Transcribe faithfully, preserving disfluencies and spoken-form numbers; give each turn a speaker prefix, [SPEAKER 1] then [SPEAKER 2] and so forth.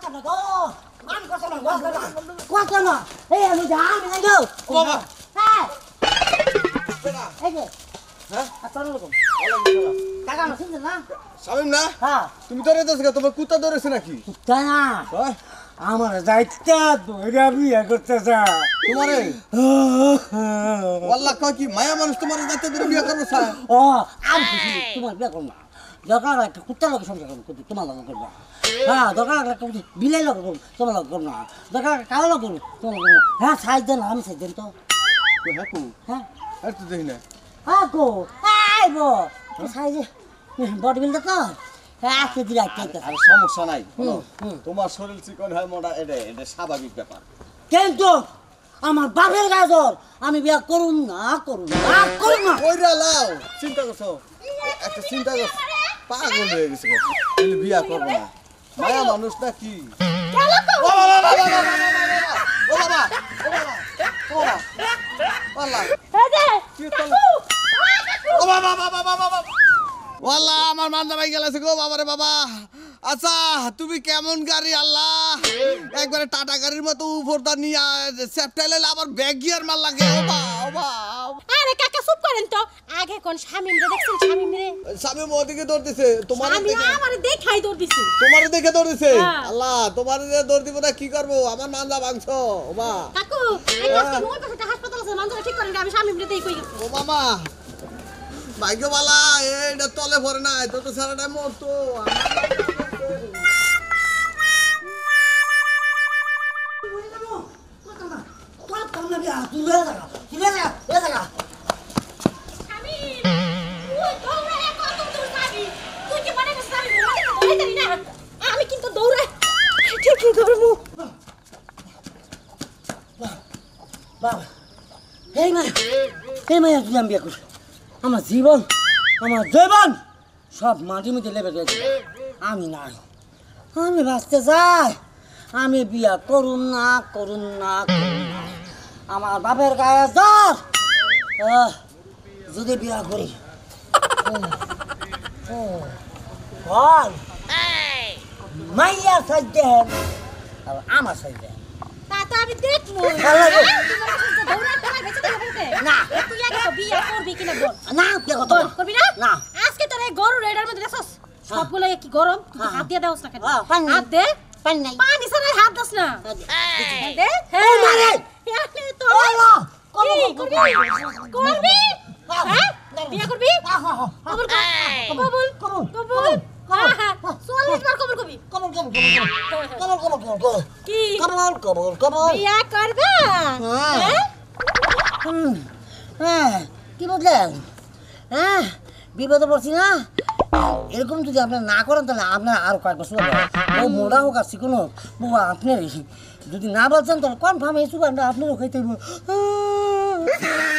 [SPEAKER 1] না তো আমি কথা না কথা না এই আমি জানি না গো
[SPEAKER 2] বাবা
[SPEAKER 1] হ্যাঁ
[SPEAKER 2] বেটা
[SPEAKER 1] এই যে
[SPEAKER 2] হ্যাঁ
[SPEAKER 1] আসসালামু আলাইকুম
[SPEAKER 2] ওয়ালাইকুম
[SPEAKER 1] টাকা না শুনছেন না
[SPEAKER 2] সামিম না
[SPEAKER 1] হ্যাঁ
[SPEAKER 2] তুমি ধরে যাচ্ছ তোমার কুত্তা ধরেছে নাকি
[SPEAKER 1] তাই না
[SPEAKER 2] হ্যাঁ
[SPEAKER 1] আমার যাইতে ধরে বিয়ে করতে চা
[SPEAKER 2] তোমারে ওয়াল্লাহ কয় কি মায়া মানুষ তোমার যাইতে ধরে বিয়ে করবে স্যার
[SPEAKER 1] ও আমি খুশি তোমার বিয়ে করবো না দরকার একটা কুত্তার লোক সংসার করবো কিন্তু তোমার লোক করবো হ্যাঁ দরকার একটা বিলের লোক করবো তোমার লোক করবো না দরকার কারো লোক করবো তোমার লোক করবো হ্যাঁ সাইজ দেন আমি সাইজ দেন তো
[SPEAKER 2] হ্যাঁ কো
[SPEAKER 1] হ্যাঁ
[SPEAKER 2] আর তো দেখি না
[SPEAKER 1] হ্যাঁ গো আইবো সাইজে বডি বিল্ডার তো হ্যাঁ কেজি রাখতে
[SPEAKER 2] আর সমস্যা নাই
[SPEAKER 1] হুম, হুম।
[SPEAKER 2] তোমার শরীর চিকন হয় মোটা এটা এটা স্বাভাবিক ব্যাপার
[SPEAKER 1] কিন্তু আমার বাপের গাজর আমি বিয়ে করুন না করুন না করুন না
[SPEAKER 2] কইরা লাও চিন্তা করছো একটা চিন্তা করছো পাগল হয়ে গেছে গো তুমি বিয়া করবে না মায়া মানুষ না কি ও বাবা বাবা বাবা ও বাবা ও বাবা আল্লাহ কি করলো ও বাবা বাবা বাবা বাবা ওয়াল্লাহ আমার মান জামাই গেছে গো বাবারে বাবা আচ্ছা তুমি কেমন গাড়ি আল্লাহ একবারে টাটা গাড়ির মতো উপরটা নিয়ে সেপটাইলে আবার ব্যাগ গিয়ার মার লাগে ও বা ও বা
[SPEAKER 3] আরে কাকা চুপ করেন তো আগে কোন শামিম রে দেখছেন শামিম রে
[SPEAKER 2] স্বামী মোদিকে দৌড় দিছে তোমার
[SPEAKER 3] আমি আমারে দেখাই দৌড় দিছি
[SPEAKER 2] তোমার দেখে দৌড় দিছে
[SPEAKER 3] হ্যাঁ।
[SPEAKER 2] আল্লাহ তোমার যে দৌড় দিব না কি করবো আমার মানজা ভাঙছ ও বা
[SPEAKER 3] কাকু এই আজকে মোর পাশে একটা হাসপাতাল আছে মানজা ঠিক করেন আমি শামিম রে দেই কই গেছি
[SPEAKER 2] ও মামা ভাগ্যবালা এইটা তলে পড়ে না তো তো সারাটা মরতো
[SPEAKER 3] শামিম তুই দৌড়ায় কত দূর যাবি তুই কি মনে করছিস আমি দৌড়াই না আমি কিন্তু দৌড়াই ঠিকই করবো
[SPEAKER 1] বাবা এই মায়া এই মায়া তুই আমি বিয়ে করি আমার জীবন আমার জীবন সব মাটির মধ্যে লেবে গেছে আমি নাই আমি বাঁচতে চাই আমি বিয়া করুন না করুন না করুন না আমার বাপের গায়ে জ্বর আহ, যদি বিয়া করি বল মাইয়া সাইড দেন আর আমার সাইড দেন
[SPEAKER 3] তা তো আমি দেখবো
[SPEAKER 1] ভালো লাগে।
[SPEAKER 3] দৌড়াই দৌড়াই বেঁচে থাকবে
[SPEAKER 1] না।
[SPEAKER 3] তুই আগে তো বিয়ে করবি কিনা বল
[SPEAKER 1] না বিয়ে করতে
[SPEAKER 3] বল
[SPEAKER 1] হবে।
[SPEAKER 3] করবি না
[SPEAKER 1] না।
[SPEAKER 3] আজকে তোর এই গরু রেডার মধ্যে দেখছস সবগুলো কি গরম তুই
[SPEAKER 1] হ্যাঁ।
[SPEAKER 3] হাত দিয়ে দাওস না কেন
[SPEAKER 1] হ্যাঁ, পানি নাই।
[SPEAKER 3] হাত দে
[SPEAKER 1] পানি নাই।
[SPEAKER 3] পানি ছাড়া হাত দাস না
[SPEAKER 1] এই।
[SPEAKER 3] দে
[SPEAKER 1] ও মারে।
[SPEAKER 3] এখানে তো
[SPEAKER 1] ও মা।
[SPEAKER 3] কি করবি করবি হ্যাঁ বিয়ে করবি
[SPEAKER 1] হ্যাঁ, হ্যাঁ, হ্যাঁ।
[SPEAKER 3] কবুল কর কবুল
[SPEAKER 1] কবুল,
[SPEAKER 3] কবুল হ্যাঁ হ্যাঁ চল্লিশ বার কবুল করবি
[SPEAKER 1] কবল কবল কবল কবল কবল কবল কবল
[SPEAKER 3] কি
[SPEAKER 1] কবল কবল কবল
[SPEAKER 3] বিয়ে করবা
[SPEAKER 1] হ্যাঁ।
[SPEAKER 3] হ্যাঁ
[SPEAKER 1] হুম, হ্যাঁ কি বললেন হ্যাঁ বিপদে পড়ছি না এরকম যদি আপনার না করেন তাহলে আপনার আরো কয়েক বছর ও মোড়া হোক আর চিকন হোক বউ আপনার যদি না বলছেন তাহলে কনফার্ম এই সুগারটা আপনারও খাইতে হইব।